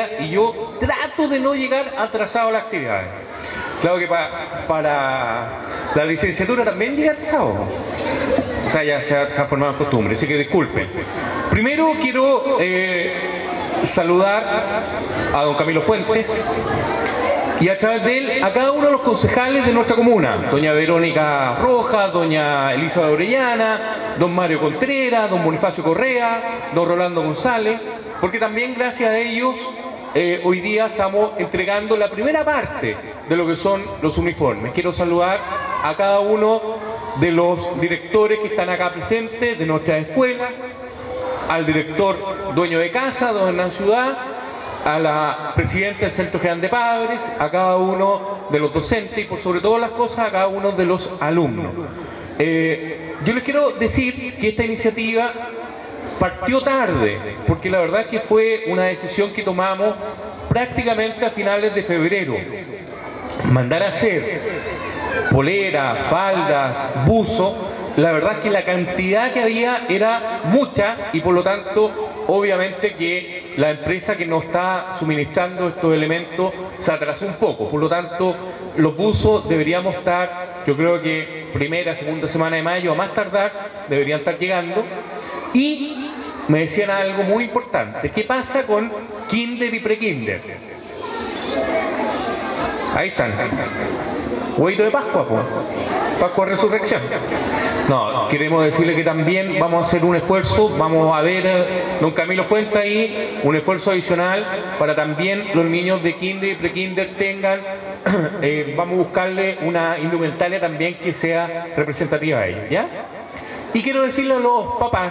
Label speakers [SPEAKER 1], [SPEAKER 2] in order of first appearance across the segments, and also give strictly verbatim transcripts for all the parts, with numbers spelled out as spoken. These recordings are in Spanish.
[SPEAKER 1] día y yo trato de no llegar atrasado a las actividades. Claro que pa, para la licenciatura también llega atrasado. O sea, ya se ha transformado en costumbre, así que disculpen. Primero quiero eh, saludar a don Camilo Fuentes y a través de él a cada uno de los concejales de nuestra comuna. Doña Verónica Rojas, doña Elizabeth Orellana, don Mario Contreras, don Bonifacio Correa, don Rolando González, porque también gracias a ellos eh, hoy día estamos entregando la primera parte de lo que son los uniformes. Quiero saludar a cada uno de los directores que están acá presentes de nuestras escuelas, al director dueño de casa, don Hernán Ciudad, a la presidenta del Centro General de Padres, a cada uno de los docentes y por sobre todas las cosas a cada uno de los alumnos. Eh, yo les quiero decir que esta iniciativa partió tarde, porque la verdad es que fue una decisión que tomamos prácticamente a finales de febrero. Mandar a hacer poleras, faldas, buzos, la verdad es que la cantidad que había era mucha y por lo tanto obviamente que la empresa que nos está suministrando estos elementos se atrasó un poco. Por lo tanto los buzos deberíamos estar, yo creo que primera, segunda semana de mayo a más tardar deberían estar llegando. Y me decían algo muy importante: ¿qué pasa con kinder y prekinder? Ahí están. Huevito de Pascua, pues. Pascua Resurrección. No, queremos decirle que también vamos a hacer un esfuerzo, vamos a ver, don Camilo Fuentes ahí, un esfuerzo adicional para también los niños de kinder y prekinder tengan, eh, vamos a buscarle una indumentaria también que sea representativa a ellos, ¿ya? Y quiero decirle a los papás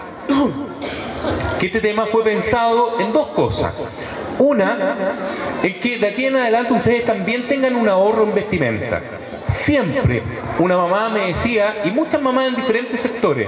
[SPEAKER 1] que este tema fue pensado en dos cosas. Una, es que de aquí en adelante ustedes también tengan un ahorro en vestimenta. Siempre una mamá me decía, y muchas mamás en diferentes sectores,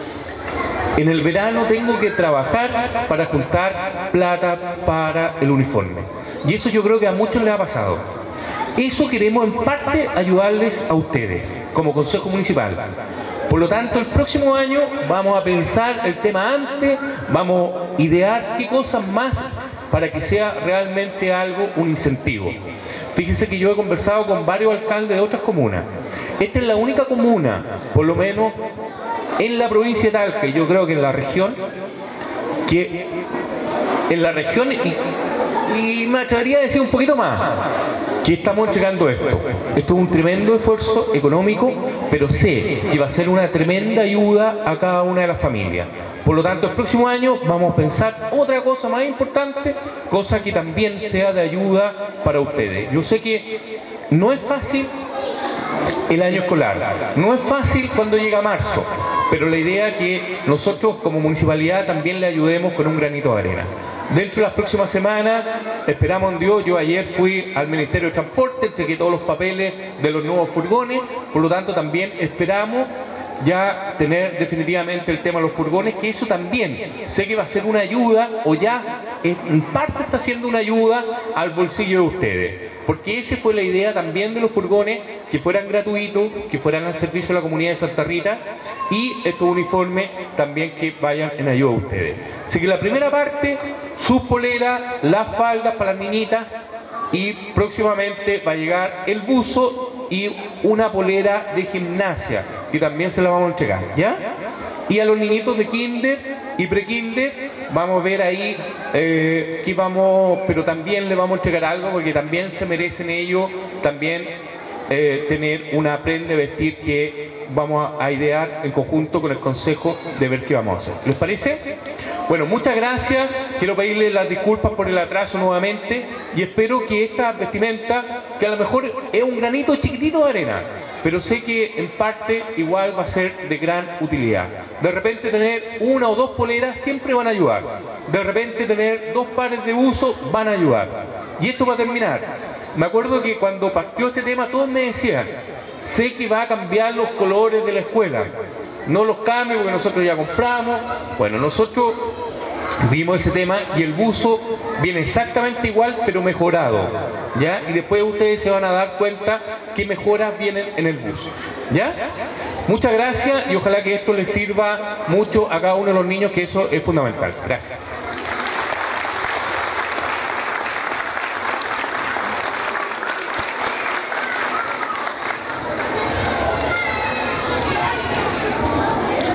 [SPEAKER 1] en el verano tengo que trabajar para juntar plata para el uniforme. Y eso yo creo que a muchos les ha pasado. Eso queremos en parte ayudarles a ustedes, como Consejo Municipal. Por lo tanto, el próximo año vamos a pensar el tema antes, vamos a idear qué cosas más para que sea realmente algo, un incentivo. Fíjense que yo he conversado con varios alcaldes de otras comunas. Esta es la única comuna, por lo menos en la provincia de Talca, y yo creo que en la región, que en la región, y, y me atrevería a decir un poquito más, que estamos entregando esto. Esto es un tremendo esfuerzo económico, pero sé que va a ser una tremenda ayuda a cada una de las familias. Por lo tanto, el próximo año vamos a pensar otra cosa más importante, cosa que también sea de ayuda para ustedes. Yo sé que no es fácil el año escolar, no es fácil cuando llega marzo, pero la idea es que nosotros como municipalidad también le ayudemos con un granito de arena. Dentro de las próximas semanas, esperamos en Dios, yo ayer fui al Ministerio de Transporte, entregué todos los papeles de los nuevos furgones, por lo tanto también esperamos ya tener definitivamente el tema de los furgones, que eso también sé que va a ser una ayuda, o ya en parte está siendo una ayuda al bolsillo de ustedes, porque esa fue la idea también de los furgones, que fueran gratuitos, que fueran al servicio de la comunidad de Santa Rita, y estos uniformes también que vayan en ayuda a ustedes. Así que la primera parte, sus poleras, las faldas para las niñitas, y próximamente va a llegar el buzo y una polera de gimnasia, que también se la vamos a entregar, ¿ya? Y a los niñitos de kinder y prekinder vamos a ver ahí eh, que vamos, pero también le vamos a entregar algo, porque también se merecen ellos también eh, tener una prenda de vestir que vamos a idear en conjunto con el Consejo de ver qué vamos a hacer. ¿Les parece? Bueno, muchas gracias. Quiero pedirles las disculpas por el atraso nuevamente y espero que esta vestimenta, que a lo mejor es un granito chiquitito de arena, pero sé que en parte igual va a ser de gran utilidad. De repente tener una o dos poleras siempre van a ayudar. De repente tener dos pares de buzos van a ayudar. Y esto va a terminar. Me acuerdo que cuando partió este tema todos me decían, sé que va a cambiar los colores de la escuela. No los cambie porque nosotros ya compramos. Bueno, nosotros vimos ese tema y el buzo viene exactamente igual pero mejorado, ¿ya? Y después ustedes se van a dar cuenta qué mejoras vienen en el buzo, ¿ya? Muchas gracias y ojalá que esto les sirva mucho a cada uno de los niños, que eso es fundamental. Gracias.